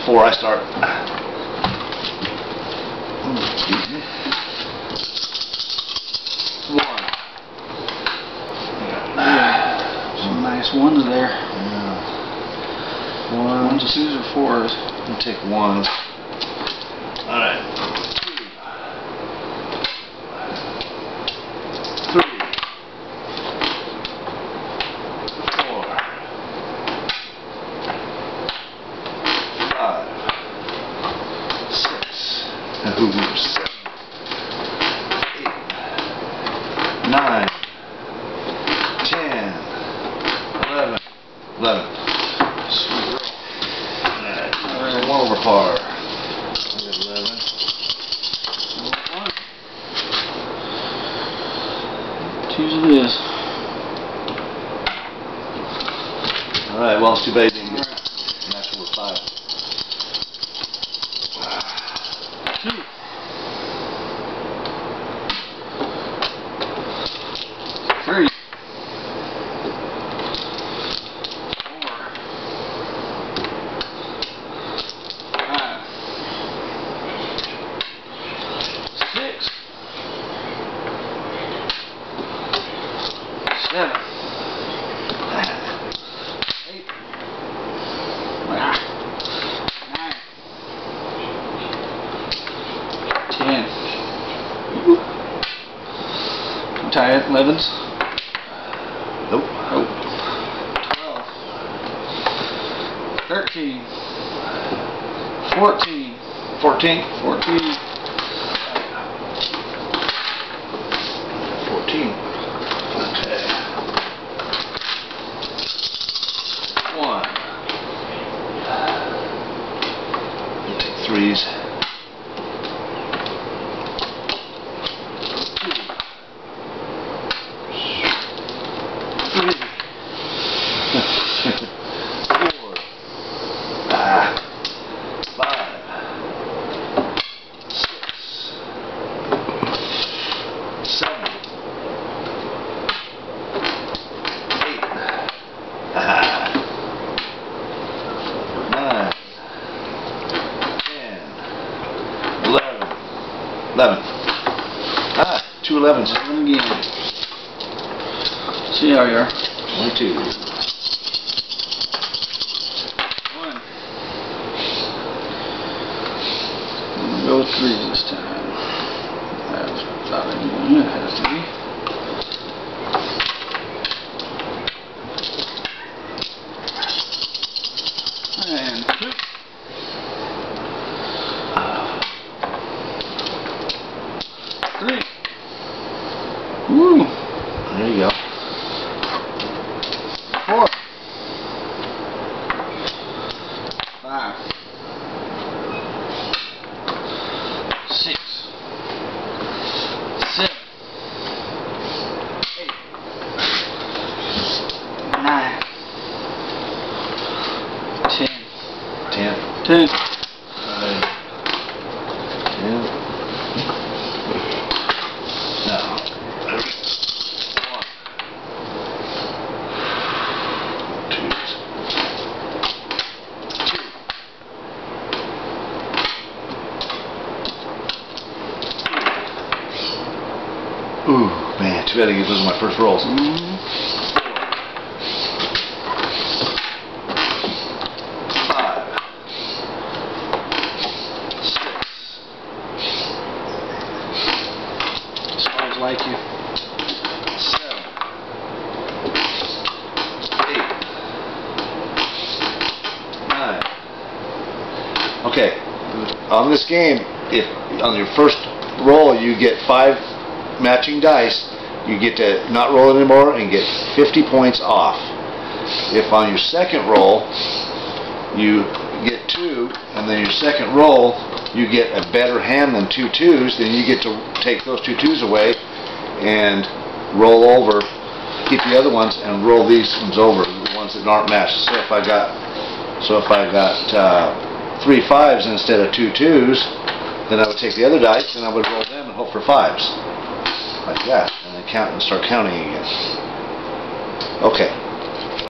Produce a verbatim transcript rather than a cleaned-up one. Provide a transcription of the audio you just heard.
four, I start. Excuse me. One. Yeah. Some nice ones there. Yeah. Ones, twos, or fours. I'll take ones. Alright. Two. Three. Four. Five. Six. Seven. Eight. Nine. Ten. Eleven. Eleven. Sweet. Alright. Alright. One over par. I got eleven. One. Twos it is. Alright, well, it's too bad you didn't get match over five. Two. Three. Four. Five. Six. Seven. Eight. Nine. Ten. I'm tired. Elevens. Nope. Nope. Twelve. Thirteen. Fourteen. Fourteen. Fourteen. Fourteen. Okay. One. I'll take threes. Two. Three. Four. Ah. Five. Six. Seven. Eight. Ah. Nine. Ten. Eleven. Eleven. Ah, two elevens. Eleven again. See how you are. Twenty-two. One. I'm gonna go with threes this time. That's thought I knew it had a three. And two. Three. Woo. There you go. Four. Five. Six. Seven. Eight. Nine. Ten. Ten. Ten. Nine. Ten. Now. One. Two. Two. Ooh, man, too bad I didn't get those in my first rolls. Mm-hmm. Five. Six. Smells like you. Seven. Eight. Nine. Okay. On this game, if on your first roll you get five matching dice, you get to not roll it anymore and get fifty points off. If on your second roll you get two, and then your second roll you get a better hand than two twos, then you get to take those two twos away and roll over, keep the other ones, and roll these ones over, the ones that aren't matched. So if I got, so if I got uh, three fives instead of two twos, then I would take the other dice and I would roll them and hope for fives, like that, and then count and start counting again. Okay.